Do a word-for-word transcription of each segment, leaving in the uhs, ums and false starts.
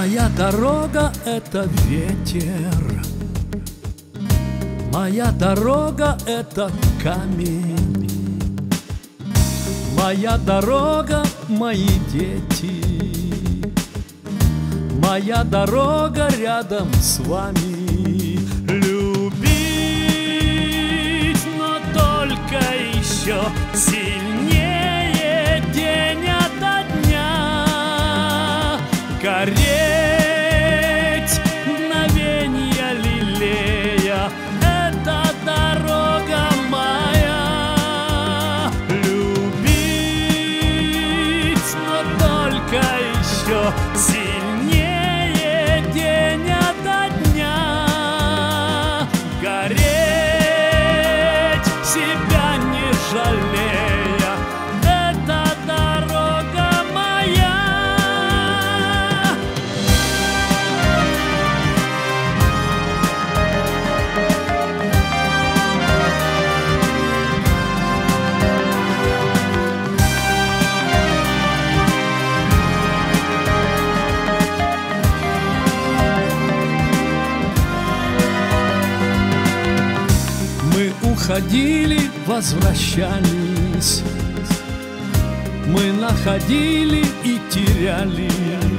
Моя дорога — это ветер, моя дорога — это камень, моя дорога — мои дети, моя дорога рядом с вами. Любить, но только еще сильнее день ото дня, гореть мгновенья лелея. Это дорога моя. Любить, но только еще сильнее день ото дня, гореть себя не жалея. Это дорога моя. Мы уходили, возвращались, мы находили и теряли,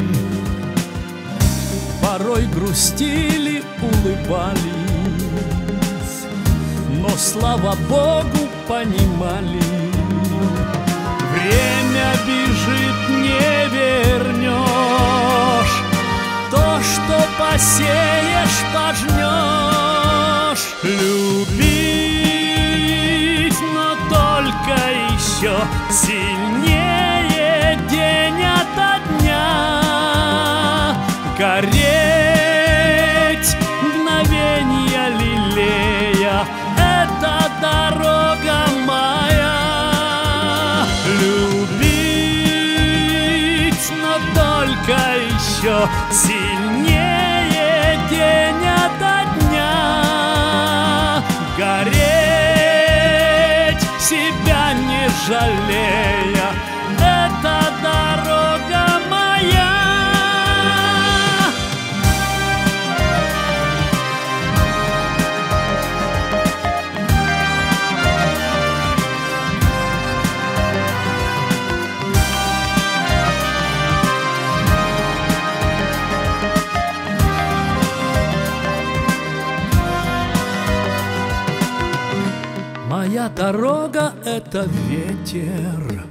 порой грустили, улыбались, но, слава Богу, понимали: время бежит, не вернешь, то, что посеешь, пожнешь. Любить, но только еще сильнее день ото дня, гореть мгновенья лелея. Это дорога моя. Любить, но только еще сильнее день ото дня, гореть себя не жалея. Это дорога моя. Моя дорога — это ветер,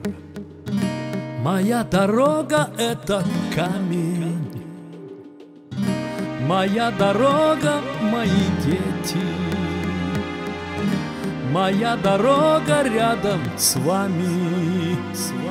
моя дорога — это камень, моя дорога — мои дети, моя дорога рядом с вами.